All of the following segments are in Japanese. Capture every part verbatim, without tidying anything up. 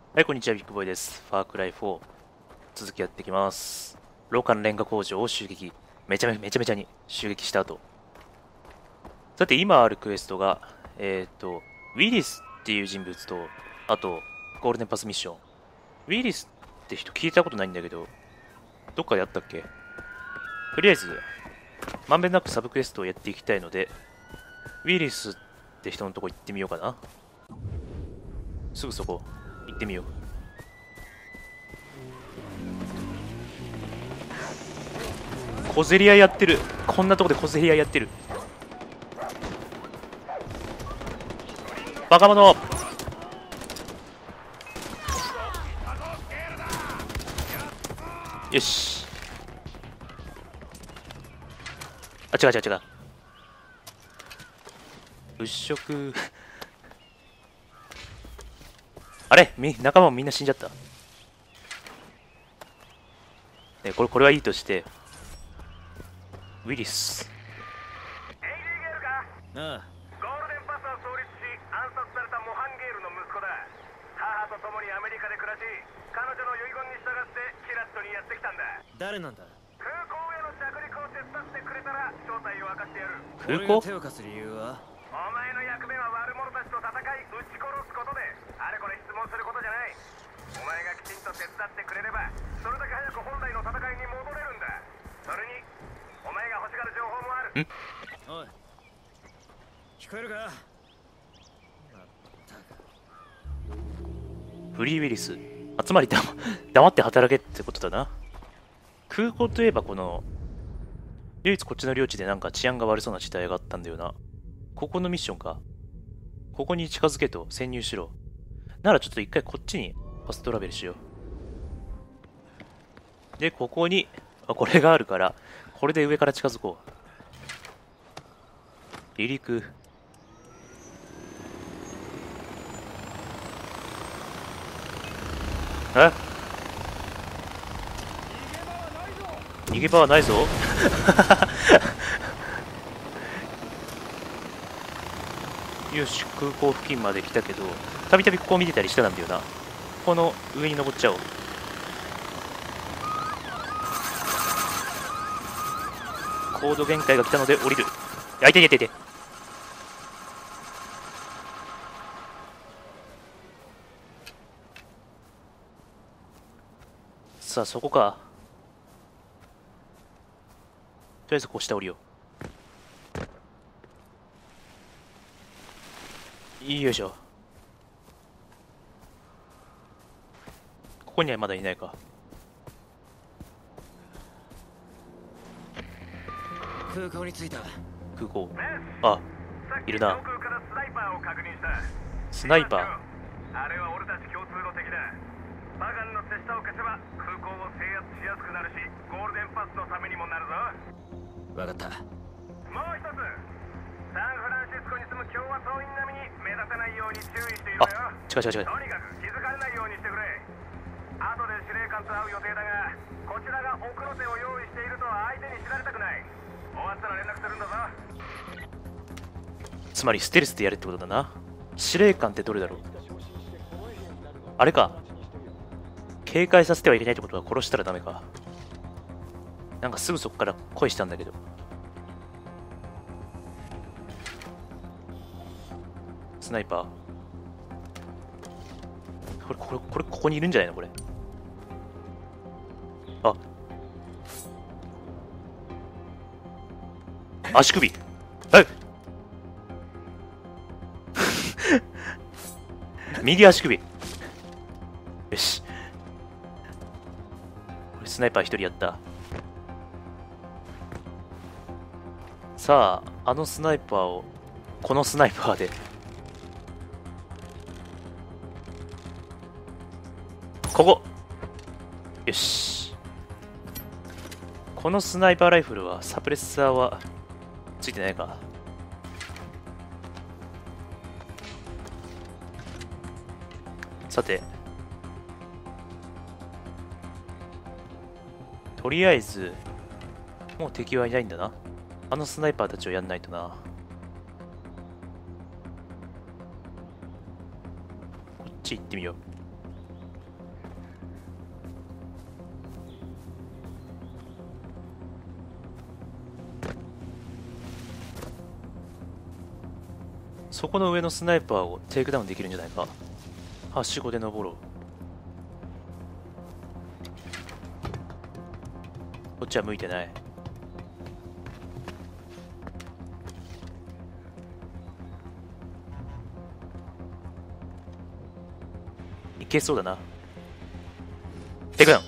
はい、こんにちは、ビッグボーイです。ファークライフォー、続きやっていきます。ローカルレンガ工場を襲撃。めちゃめめちゃめちゃに襲撃した後。さて、今あるクエストが、えっ、と、ウィリスっていう人物と、あと、ゴールデンパスミッション。ウィリスって人聞いたことないんだけど、どっかであったっけ？とりあえず、まんべんなくサブクエストをやっていきたいので、ウィリスって人のとこ行ってみようかな。すぐそこ、行ってみよう。小競り合いやってる。こんなとこで小競り合いやってる。バカ者。よし。あ、違う違う違う。物色。あれみ仲間もみんな死んじゃった。ね、これ、これはいいとして、ウィリス。 ああ、ゴールデンパスを創立し暗殺されたモハンゲールの息子だ。母と共にアメリカで暮らし、彼女の遺言に従ってキラットにやってきたんだ。誰なんだ？空港への着陸を手伝ってくれたら正体を明かしてやる。 空港？ 手を貸す理由は？お前の役目は悪者たちと戦い撃ち殺すことで、あれこれ質問することじゃない。お前がきちんと手伝ってくれれば、それだけ早く本来の戦いに戻れるんだ。それにお前が欲しがる情報もある。おい、聞こえるか？ フリーウィリス。あ、つまりだ黙って働けってことだな。空港といえばこの、唯一こっちの領地でなんか治安が悪そうな事態があったんだよな。ここのミッションか。ここに近づけと潜入しろ。ならちょっと一回こっちにファストトラベルしよう。で、ここに、あ、これがあるから、これで上から近づこう。離陸。え？逃げ場はないぞ。よし、空港付近まで来たけど、たびたびここを見てたりしてたんだよな。この上に登っちゃおう。高度限界が来たので降りる。あ、いていていて。さあ、そこか。とりあえずこう下降りよう。よいしょ。ここにはまだいないか。 空港に着いた。 空港。あ、いるな。 上空からスナイパーを確認した。 スナイパー。 あれは俺たち共通の敵だ。バガンの手下を消せば空港を制圧しやすくなるし、ゴールデンパスのためにもなるぞ。わかった。もう一つ、サンフランシスコに住む共和党員並みに目立たないように注意しているよ。 あ、違う違う違う。 とにかく気づかれないようにしてくれ。後で司令官と会う予定だが、こちらが奥の手を用意しているとは相手に知られたくない。終わったら連絡するんだぞ。 つまりステルスでやるってことだな。司令官ってどれだろう。あれか。警戒させてはいけないってことは殺したらダメか。なんかすぐそこから声したんだけど。スナイパー。これ、これ、これ、ここにいるんじゃないのこれ。あ。足首。はい。右足首。よし。これスナイパー一人やった。さあ、あのスナイパーを、このスナイパーで。ここ。よし。このスナイパーライフルは、サプレッサーは、ついてないか。さて。とりあえず、もう敵はいないんだな。あのスナイパーたちをやんないとな。こっち行ってみよう。 そこの上のスナイパーをテイクダウンできるんじゃないか。はしごで登ろう。こっちは向いてない。いけそうだな。テイクダウン。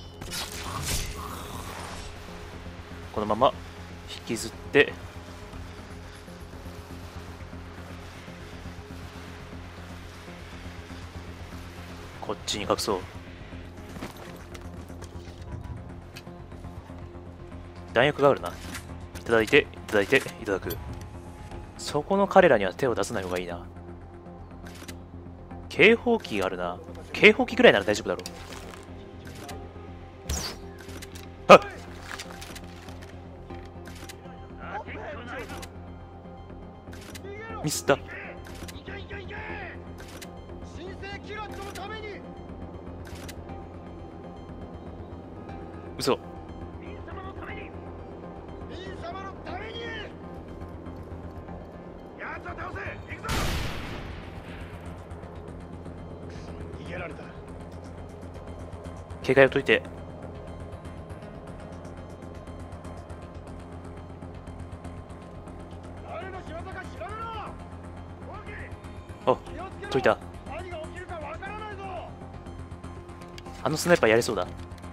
このまま引きずってこっちに隠そう。弾薬があるな。いただいていただいていただく。そこの彼らには手を出さない方がいいな。警報器があるな。警報器ぐらいなら大丈夫だろう。はっ、ミスった。嘘。警戒を解いて。あ、解いた。あのスナイパーやれそうだ。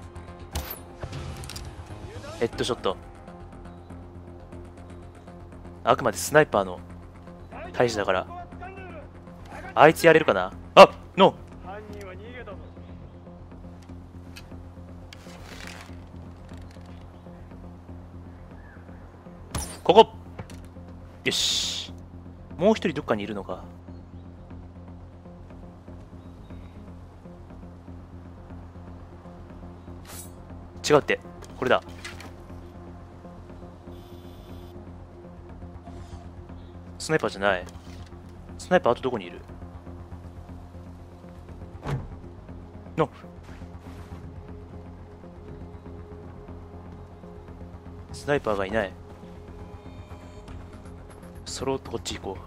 ヘッドショット。あくまでスナイパーの大使だから。あいつやれるかな。あ、ノー。ここ。よし。もう一人どっかにいるのか。違うって。これだ。スナイパーじゃない。スナイパーあとどこにいるの。スナイパーがいない。そろっとこっち行こ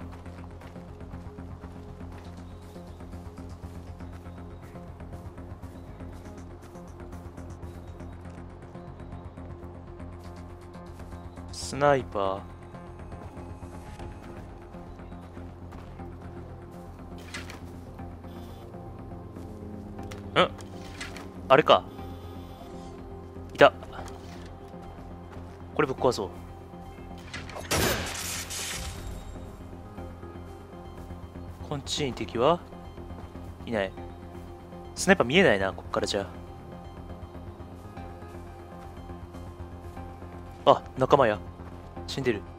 う。スナイパー。ん、あれか。いた。これぶっ壊そう。こっちに敵はいない。スナイパー見えないな、こっからじゃあ。あ、仲間や。死んでる。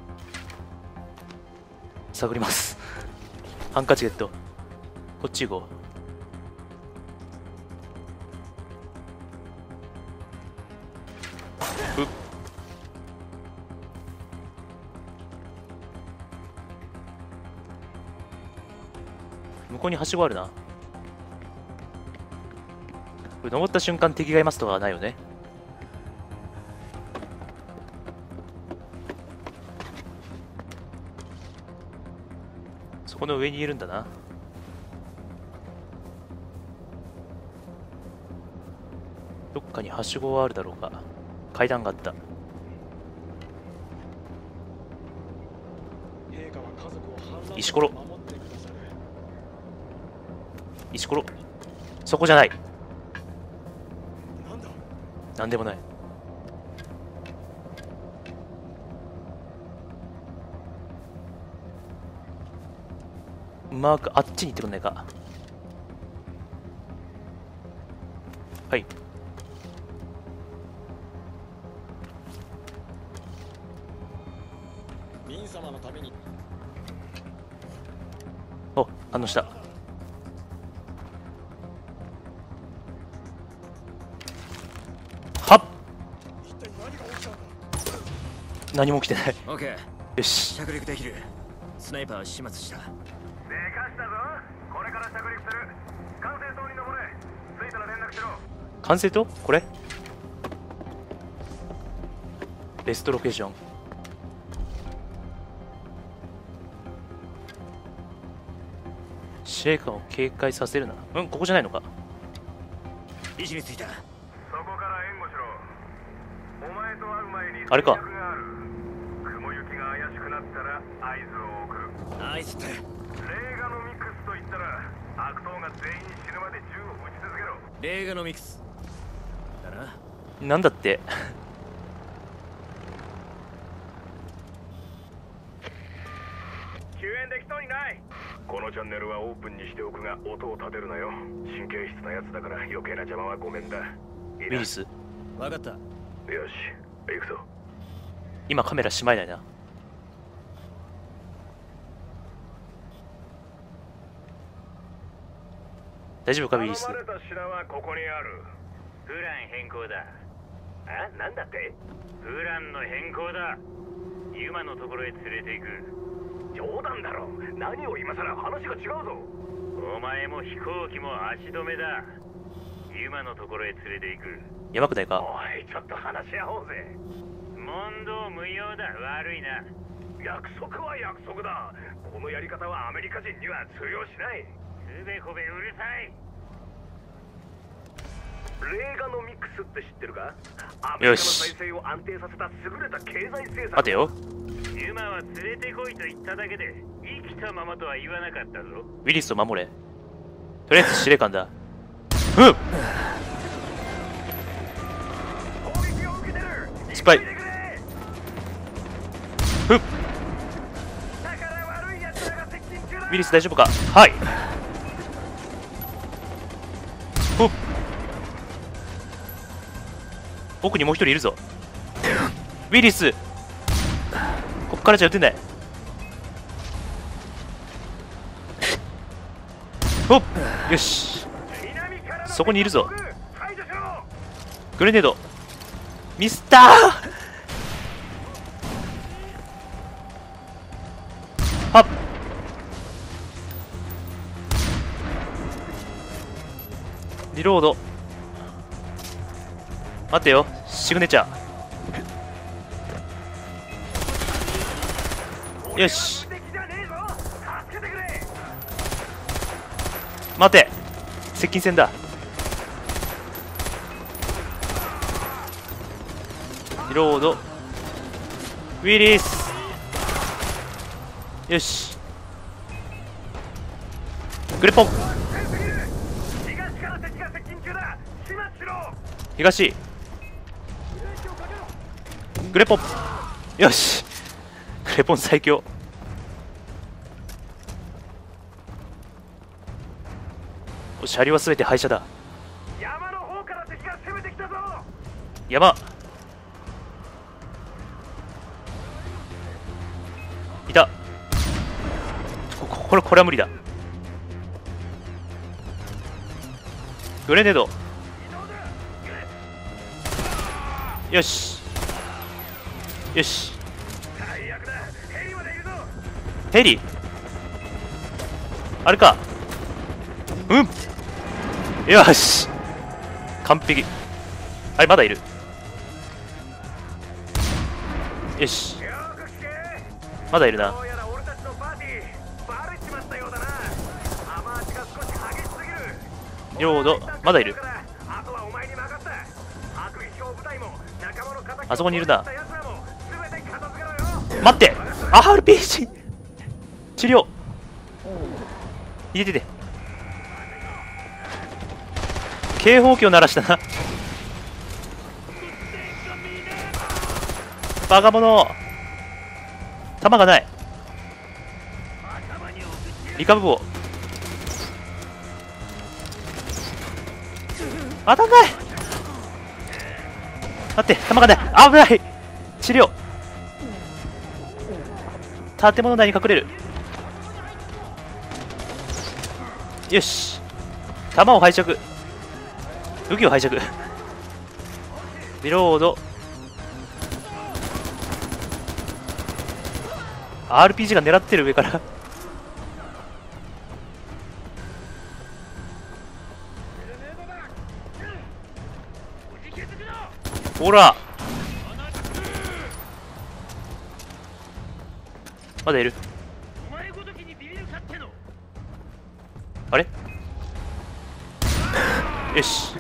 探ります。ハンカチゲット。こっち行こう。うっ、向こうにはしごあるな。これ登った瞬間敵がいますとかはないよね。そこの上にいるんだな。どっかにはしごはあるだろうか。階段があった。石ころ。石ころ。そこじゃない。なんでもない。うまくあっちに行ってくんないか。はい。 民様のために。 お、反応した。はっ、何も起きてない。 オッケー。 よし、 着陸できる。スナイパーは始末した。 でかしたぞ。これから着陸する。管制塔に登れ。着いたら連絡しろ。 管制塔これベストロケーション。 司令官を警戒させるな。うん、ここじゃないのか。 位置についた。 そこから援護しろ。お前と会う前にあれか戦略がある。雲行きが怪しくなったら合図を送る。 合図って。 レーガノミクスと言ったら悪党が全員死ぬまで銃を撃ち続けろ。 レーガノミクスだな。 なんだって救援できそうにない。このチャンネルはオープンにしておくが音を立てるなよ。神経質なやつだから余計な邪魔はごめんだ。いいな。 ウィリス、 分かった。 よし行くぞ。 今カメラしまいないな。大丈夫かウィリス。 頼まれた品はここにある。プラン変更だ。あ、なんだって？プランの変更だ。ユマのところへ連れて行く。冗談だろ。何を今さら話が違うぞ。お前も飛行機も足止めだ。ユマのところへ連れて行く。 やばくないか。 おい、ちょっと話し合おうぜ。問答無用だ。悪いな。約束は約束だ。このやり方はアメリカ人には通用しない。つべこべうるさい。レーガノミクスって知ってるか？アメリカの体制を安定させた優れた経済政策。 待てよ。 ユマは連れてこいと言っただけで生きたままとは言わなかったぞ。 ウィリスを守れ。とりあえず司令官だ。うん。 攻撃を受けてる。 スパイ。ふっ。 だから悪い奴らが接近中だ。 ウィリス大丈夫か。はい。ふっ。奥にもう一人いるぞ。ウィリス、こっからじゃ撃てない。ほっ、よし、そこにいるぞ。グレネード、ミスターはっ、リロード。待ってよ、シグネチャー。よし、待て、接近戦だ。リロード、ウィリス。よし、グレポン。東グレポン。よし、グレポン最強。おし、アリは全て廃車だ。 山の方から敵が攻めてきたぞ。 山いた。ここれこれは無理だ。グレネード。よしよし。ヘリあれか。うん、よし、完璧。あれまだいる。よし、まだいるな。領土まだいる。あそこにいるな。待って、 アールピージー 治療入れてて。警報器を鳴らしたな。バカ者、弾がない。リカブ棒当たんない。待って、弾がない。危ない。治療。建物内に隠れる。よし、弾を拝借、武器を拝借。リロード。 アールピージー が狙ってる上から。ほら、まだいる。 あれよし。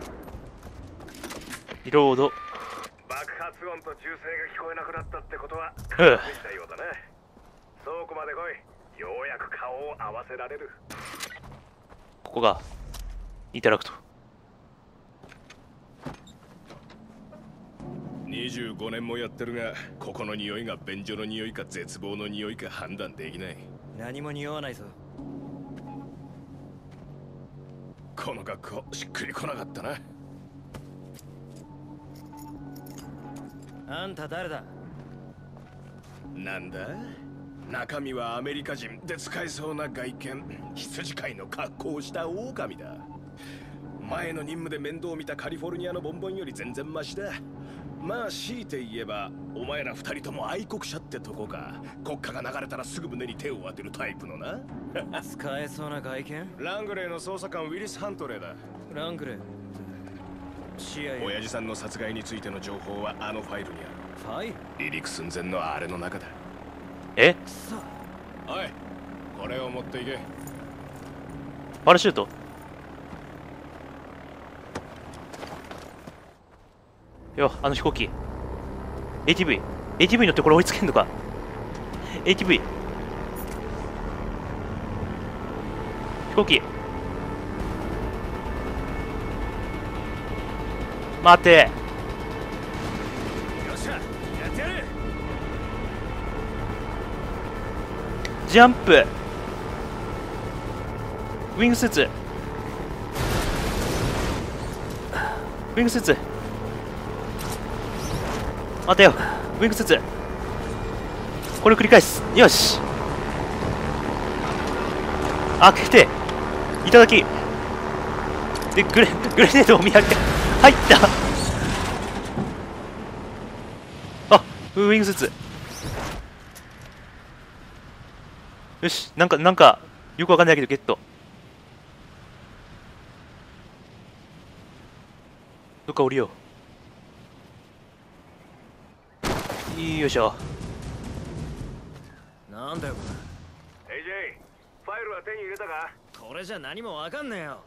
リロード。 爆発音と銃声が聞こえなくなったってことはうん。 できたようだね。倉庫まで来い。ようやく顔を合わせられる。 ここがインタラクト。 にじゅうごねんもやってるが、ここの匂いが便所の匂いか絶望の匂いか判断できない。 何も匂わないぞ。 この格好しっくりこなかったな。 あんた誰だ？ なんだ？中身はアメリカ人で使えそうな外見、羊飼いの格好をした狼だ。前の任務で面倒を見たカリフォルニアのボンボンより全然マシだ。まあ強いて言えばお前ら二人とも愛国者ってとこか。国歌が流れたらすぐ胸に手を当てるタイプのな。 使えそうな外見？ ラングレーの捜査官ウィリス・ハントレーだ。 ラングレー シーアイエー。 親父さんの殺害についての情報はあのファイルにあファイル？ る。離陸寸前のあれの中だ。 えくそ。 おい、これを持っていけ。 パラシュート。よ、あの飛行機 エーティーブイ エーティーブイ 乗ってこれ追いつけんのか。 エーティーブイ 飛行機待て。 よっしゃ、やってやる。 ジャンプ。ウィングスーツ。ウィングスーツ。待てよ。ウィングスーツ。これを繰り返す。よし。開けていただきで、グレグレネードを見上げて入った。あ、ウィングスーツ。よし、なんかなんかよくわかんないけどゲット。どっか降りよう。よいしょ。 なんだよこエージェー ファイルは手に入れたか？ れ。これじゃ何もわかんねえよ。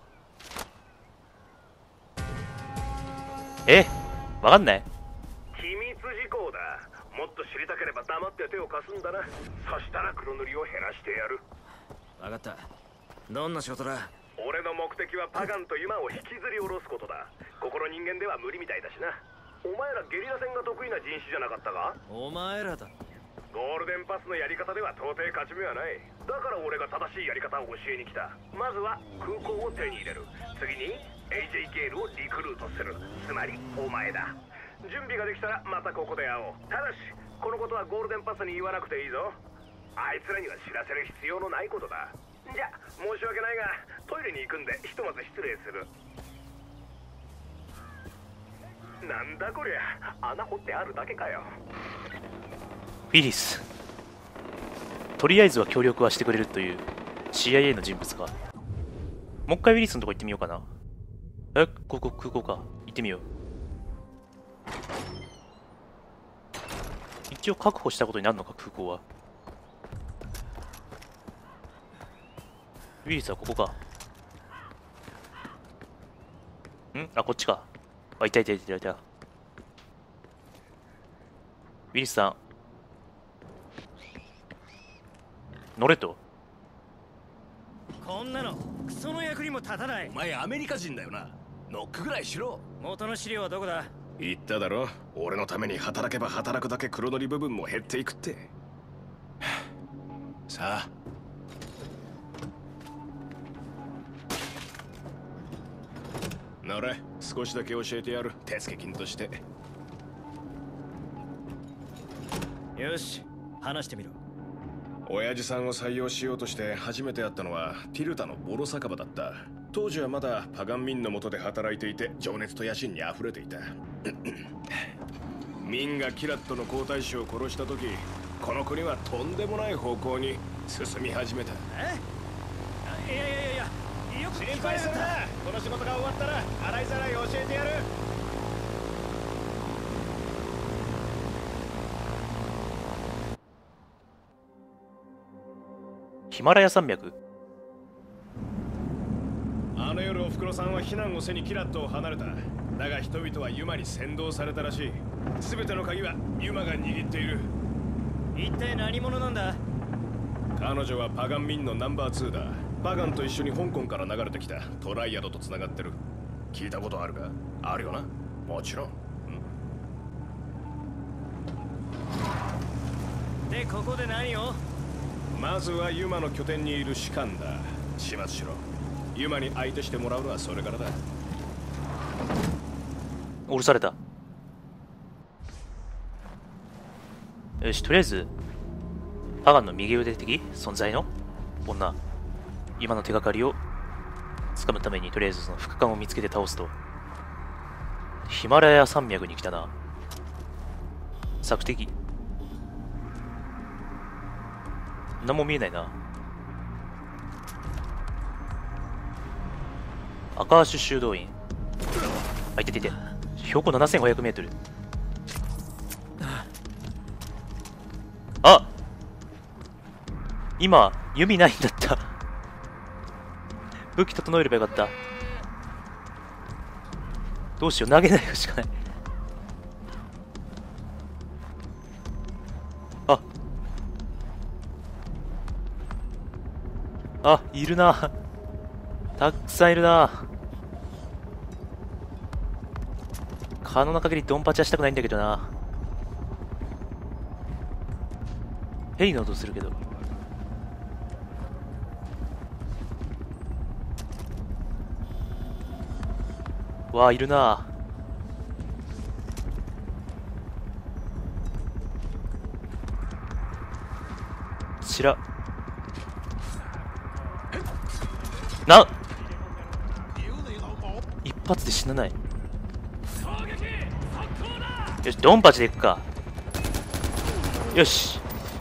え、わかんない。 秘密事項だ。もっと知りたければ黙って手を貸すんだな。そしたら黒塗りを減らしてやる。 わかった。どんな仕事だ？ 俺の目的はパガンとユマを引きずり下ろすことだ。ここの人間では無理みたいだしな。お前らゲリラ戦が得意な人種じゃなかったか？ お前らだ。 ゴールデンパスのやり方では到底勝ち目はない。だから俺が正しいやり方を教えに来た。まずは空港を手に入れる。次に エージェー ゲールをリクルートする。つまりお前だ。準備ができたらまたここで会おう。ただしこのことはゴールデンパスに言わなくていいぞ。あいつらには知らせる必要のないことだ。じゃ申し訳ないがトイレに行くんでひとまず失礼する。なんだこりゃ、穴掘ってあるだけかよ。 フィリス。とりあえずは協力はしてくれるという シーアイエー の人物か。もう一回ウィリスのとこ行ってみようかな。え、ここ空港か。行ってみよう。一応確保したことになるのか、空港は。ウィリスはここか。んあ、こっちか。あ、いたいたいたいた。ウィリスさん。乗れと。 こんなのクソの役にも立たない。 お前アメリカ人だよな。ノックぐらいしろ。 元の資料はどこだ？ 言っただろ。俺のために働けば働くだけ黒塗り部分も減っていくって。さあ。乗れ。少しだけ教えてやる。手付金として。 よし、話してみろ。 親父さんを採用しようとして初めて会ったのはティルタのボロ酒場だった。当時はまだパガン民の下で働いていて情熱と野心に溢れていた。民がキラットの皇太子を殺した時、この国はとんでもない方向に進み始めた。 え？いやいやいやいや、よく心配するな。この仕事が終わったら洗いざらい教えてやる。 ヒマラヤ山脈。 ふくろさんは避難を背にキラットを離れた。だが人々はユマに先導されたらしい。全ての鍵はユマが握っている。 一体何者なんだ？ 彼女はパガン民のナンバーツーだ。パガンと一緒に香港から流れてきたトライアドと繋がってる。聞いたことあるか？あるよな。もちろん。 で、ここで何を？ まずはユマの拠点にいる士官だ。始末しろ。ユマに相手してもらうのはそれからだ。 降ろされた。よし、とりあえずパガンの右腕的存在の女、今の手がかりを掴むためにとりあえずその副官を見つけて倒すと。ヒマラヤ山脈に来たな。索敵。何も見えないな。赤足修道院。あ、いててて。標高ななせんごひゃくメートル。あ、今弓ないんだった。武器整えればよかった。どうしよう、投げないしかない。ああ、いるな。たくさんいるな。可能な限りドンパチはしたくないんだけどな。ヘリの音するけど。わあ、いるな。ちらな、一発で死なない。よし、ドンパチでいくか。よし。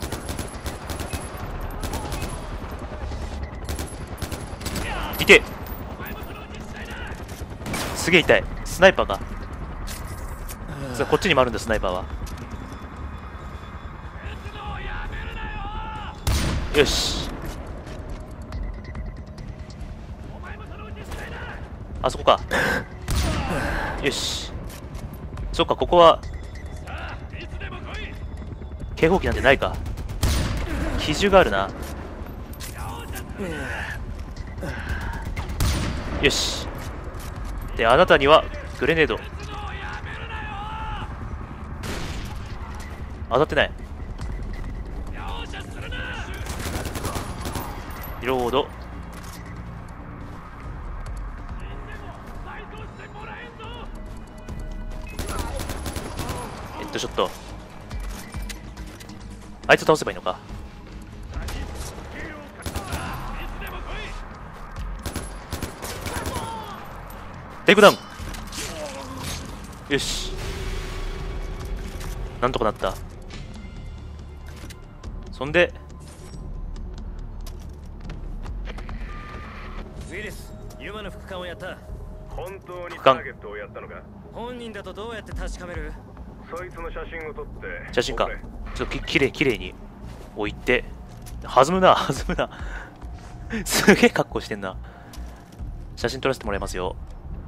いて。すげえ痛い。スナイパーか。さあ、こっちにもあるんだ、スナイパーは。よし。あそこか。よし。そっか、ここは警報器なんてないか。機銃があるな。よし。で、あなたにはグレネード。当たってない。リロード。ヘッドショット。あいつ倒せばいいのか。テイクダウン。よし、なんとかなった。そんでウィリス、ユマの副官をやった。 本当にターゲットをやったのか？ 本人だとどうやって確かめる？ そいつの写真を撮って写真か。 送れ。 ちょっとききれいきれいに置いて。弾むな弾むなすげえ格好してんな。写真撮らせてもらいますよ。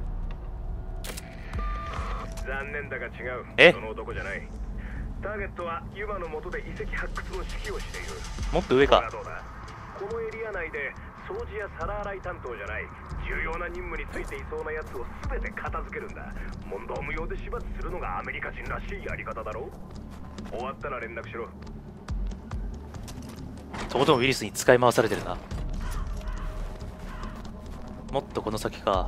残念だが違う。 え、 その男じゃない。ターゲットはユマの下で遺跡発掘の指揮をしている。 もっと上か。 どうだどうだ。このエリア内で掃除や皿洗い担当じゃない重要な任務についていそうなやつを全て片付けるんだ。問答無用で始末するのがアメリカ人らしいやり方だろう。終わったら連絡しろ。 とことんウィリスに使い回されてるな。もっとこの先か。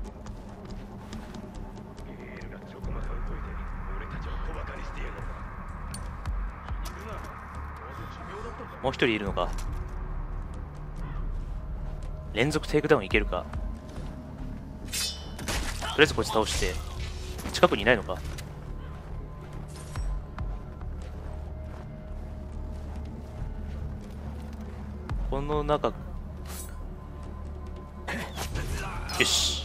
もう一人いるのか。連続テイクダウンいけるか。とりあえずこいつ倒して。近くにいないのか。この中。よし、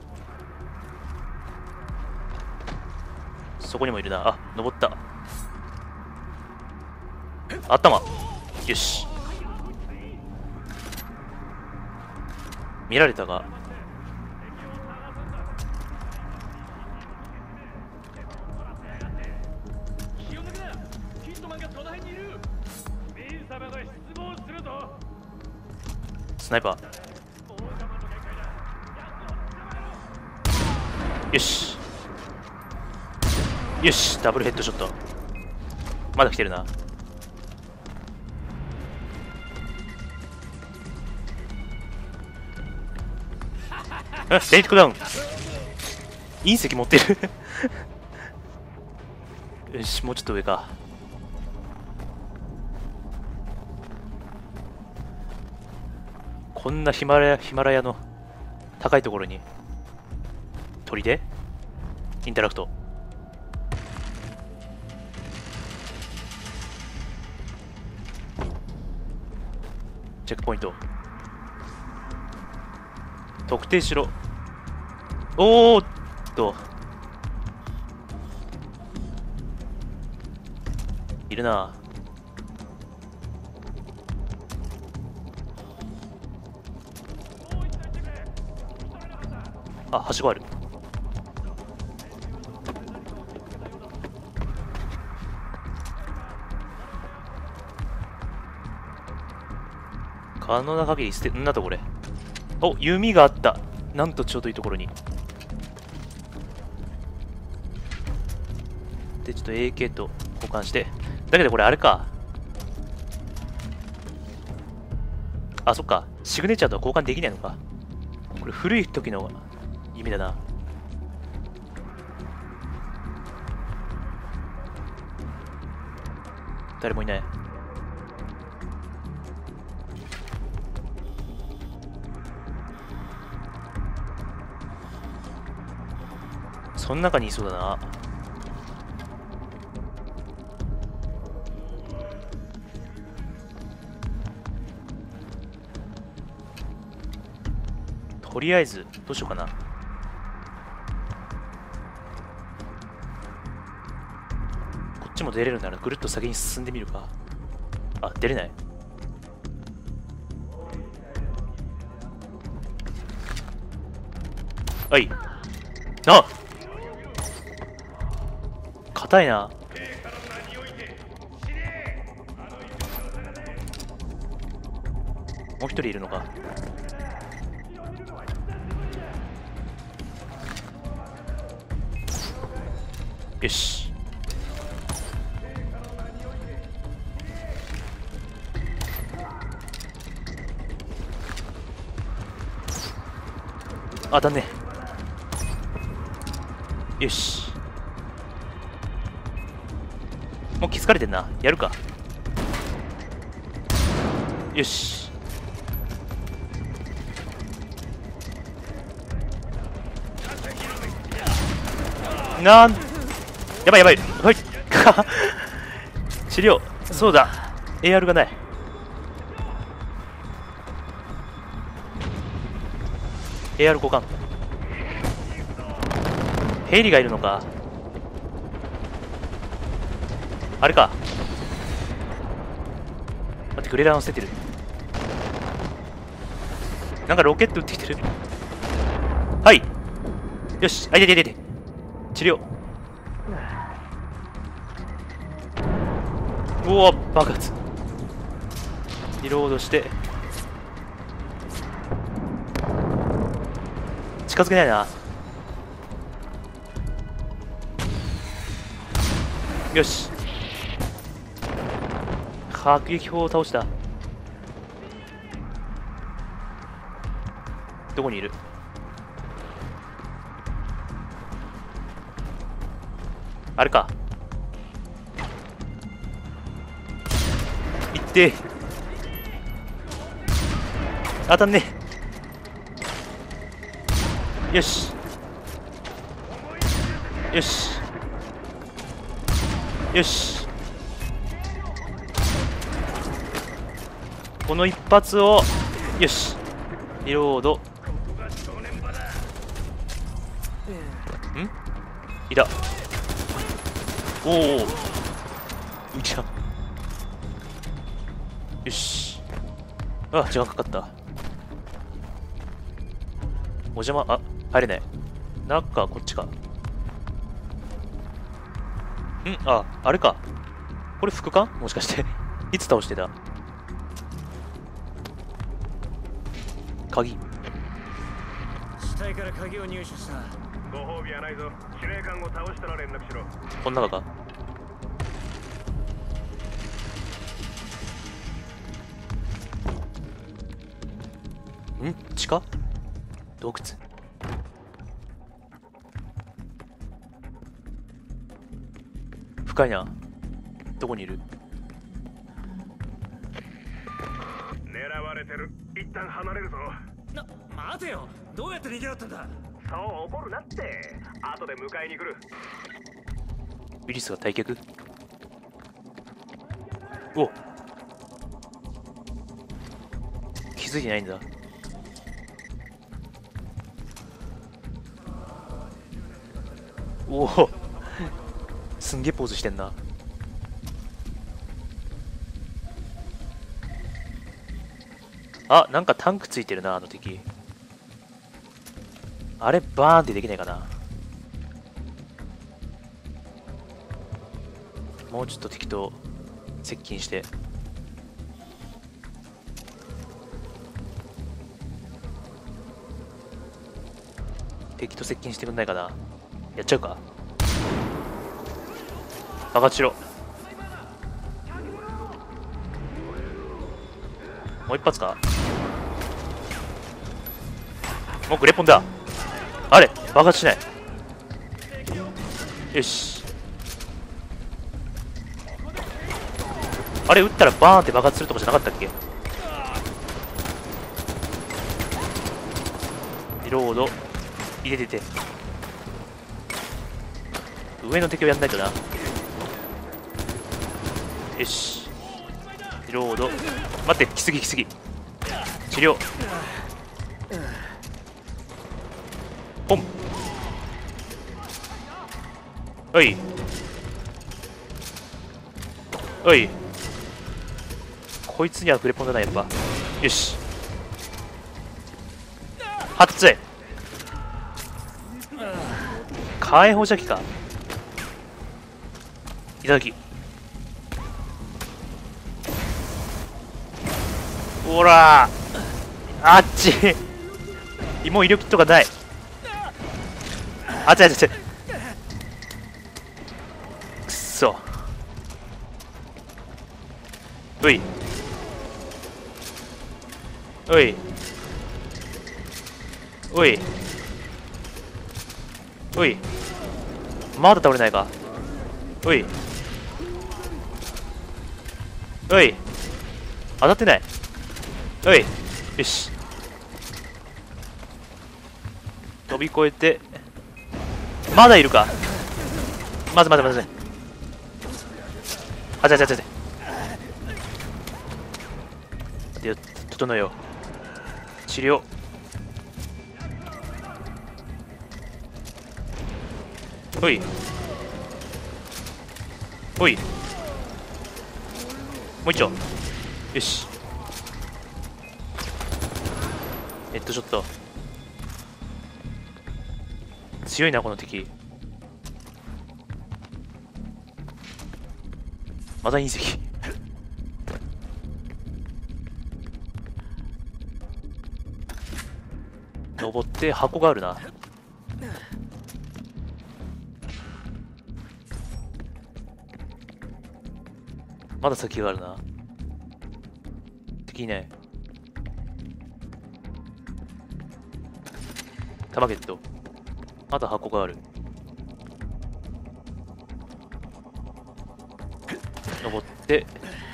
そこにもいるな。あ、登った。頭。よし、見られたがスナイパー。よしよし、ダブルヘッドショット。まだ来てるな。あ、テイクダウン。隕石持ってるよし、もうちょっと上か。こんなヒマラヤ、ヒマラヤの高いところに砦インタラクト。チェックポイント特定しろ。おーっといるな。あ、はしごある。可能な限り捨てんなとこれ。お、弓があった。なんとちょうどいいところに。で、ちょっと エーケー と交換して。だけどこれあれか。あ、そっか。シグネチャーとは交換できないのか。これ古い時の弓だな。誰もいない。その中にいそうだな。とりあえずどうしようかな。こっちも出れるならぐるっと先に進んでみるか。あ、出れない。はい。あ、硬いな。もう一人いるのか。よし。あ、だね。よし。もう気づかれてんな。やるか。よし。なん、やばいやばい。はい。治療。そうだ。エーアール がない。エーアール 交換。ヘリがいるのか。あれか。待って、グレラー乗せてる。なんかロケット撃ってきてる。はい。よし。あ、いてててて。治療。うおー、爆発。リロードして近づけないな。よし、迫撃砲を倒した。どこにいる？あれか。行って当たんね。よしよしよし、この一発を。よし、リロード。んいた。おお、うちゃ。よし。あ、時間かかった。お邪魔。あ、入れない。中、こっちか。ん、あ、あれか。これ副官もしかして。いつ倒してた？ 鍵。 死体から鍵を入手した。 ご褒美はないぞ。司令官を倒したら連絡しろ。 この中か。ん地下洞窟。深いな。どこにいる？ 狙われてる。一旦離れるぞ。 な、待てよ。どうやって逃げろったんだ。 そう怒るなって。後で迎えに来る。 ウイルスが退却。お、気づいてないんだ。おお、すんげえポーズしてんな。あ、なんかタンクついてるな、あの敵。あれバーンってできないかな。もうちょっと敵と接近して。敵と接近してくんないかな。やっちゃうか。爆発しろ。もう一発か。もうグレポンだ。あれ爆発しない。よし。あれ撃ったらバーンって爆発するとかじゃなかったっけ。リロード入れてて、上の敵をやんないとな。よし、リロード。待って、来すぎ来すぎ。治療。ポン。おいおい、こいつにはグレポンだな、やっぱ。よし、発い。火炎放射器か。いただき。ほらー、あっち。もう威力とかない。あっちあっちあっち。くっそ。おいおいおいおい、まだ倒れないか。おいおい、当たってない。おい、よし、飛び越えて。まだいるか。まずまずまず。あちゃちゃちゃちゃ。待てよ、整えよう。治療。おいおい、もう一丁。よし、ヘッドショット。強いなこの敵。まだ隕石。登って箱があるな。まだ先があるな。敵いない。タマゲット。まだ箱がある。登って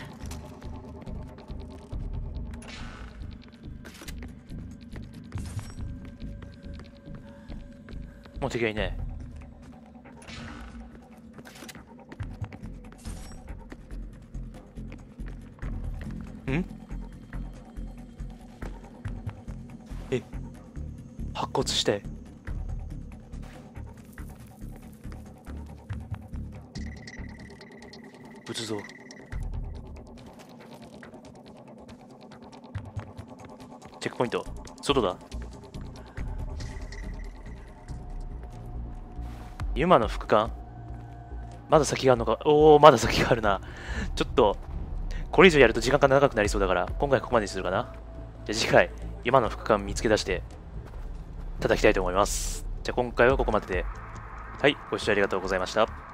もう敵はいない。ん？え、白骨して。仏像。チェックポイント外だ。ユマの副官、まだ先があるのか。おお、まだ先があるな。ちょっとこれ以上やると時間が長くなりそうだから、今回ここまでにするかな。じゃあ次回今の副官見つけ出して叩きたいと思います。じゃあ今回はここまでで、はい、ご視聴ありがとうございました。